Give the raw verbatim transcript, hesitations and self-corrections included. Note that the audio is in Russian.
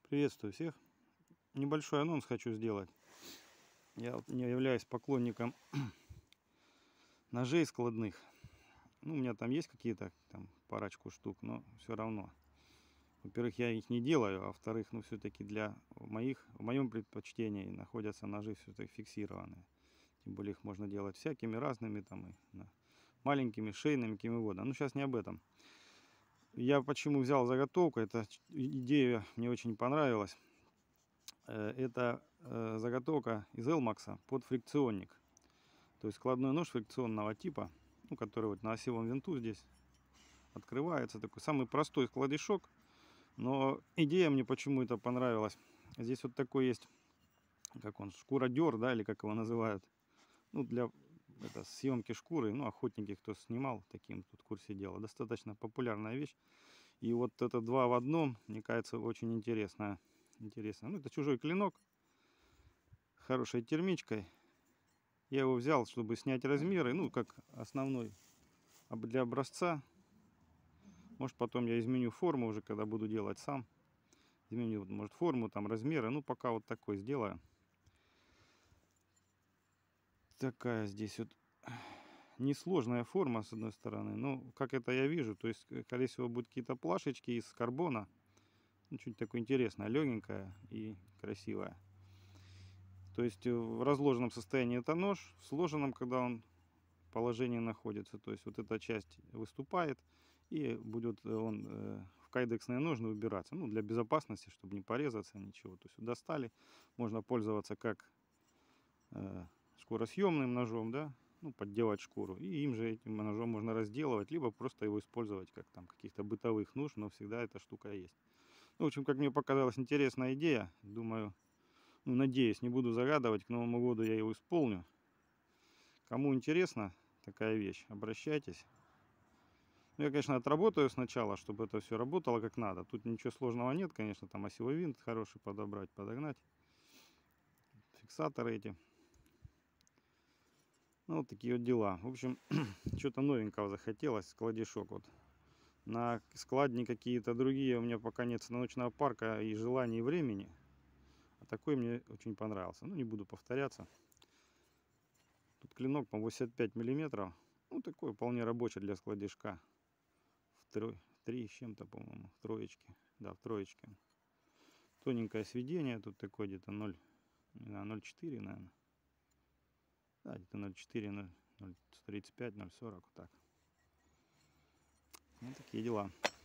Приветствую всех. Небольшой анонс хочу сделать. Я вот не являюсь поклонником ножей складных. Ну, у меня там есть какие-то там парочку штук, но все равно. Во-первых, я их не делаю, а во-вторых, ну, все-таки для моих, в моем предпочтении находятся ножи все-таки фиксированные. Тем более их можно делать всякими разными, там, и, да, маленькими, шейными, какими угодно. Ну, сейчас не об этом. Я почему взял заготовку, эта идея мне очень понравилась. Это заготовка из Элмакса под фрикционник. То есть складной нож фрикционного типа, ну, который вот на осевом винту здесь открывается. Такой самый простой складишок. Но идея мне почему-то понравилась. Здесь вот такой есть, как он, шкуродер, да, или как его называют. Ну, для это, съемки шкуры. Ну, охотники, кто снимал, таким тут в курсе дела. Достаточно популярная вещь. И вот это два в одном, мне кажется, очень интересно. Интересно. Ну, это чужой клинок. Хорошей термичкой. Я его взял, чтобы снять размеры, ну, как основной для образца. Может, потом я изменю форму уже, когда буду делать сам. Изменю, может, форму, там, размеры. Ну, пока вот такой сделаю. Такая здесь вот несложная форма, с одной стороны. Но, как это я вижу, то есть, скорее всего, будут какие-то плашечки из карбона. Ну, чуть такое интересное, легенькая и красивая. То есть, в разложенном состоянии это нож, в сложенном, когда он в положении находится. То есть, вот эта часть выступает, и будет он в кайдексные ножны убираться. Ну, для безопасности, чтобы не порезаться, ничего. То есть, достали, можно пользоваться как шкуросъемным ножом, да, ну, подделать шкуру. И им же, этим ножом можно разделывать, либо просто его использовать как там каких-то бытовых нужд, но всегда эта штука есть. Ну, в общем, как мне показалась интересная идея, думаю, ну, надеюсь, не буду загадывать, к Новому году я его исполню. Кому интересна такая вещь, обращайтесь. Ну, я, конечно, отработаю сначала, чтобы это все работало как надо. Тут ничего сложного нет, конечно, там осевой винт хороший подобрать, подогнать. Фиксаторы эти. Ну, вот такие вот дела. В общем, что-то новенького захотелось, складишок вот. На складни какие-то другие у меня пока нет станочного парка и желания, и времени. А такой мне очень понравился. Ну, не буду повторяться. Тут клинок, по восемьдесят пять миллиметров. Ну, такой вполне рабочий для складишка. В три, в три с чем-то, по-моему, в троечке. Да, в троечке. Тоненькое сведение. Тут такое где-то ноль, не знаю, ноль четыре, наверное. Да, где-то ноль четыре, ноль тридцать пять, ноль сорок, вот так. Вот такие дела.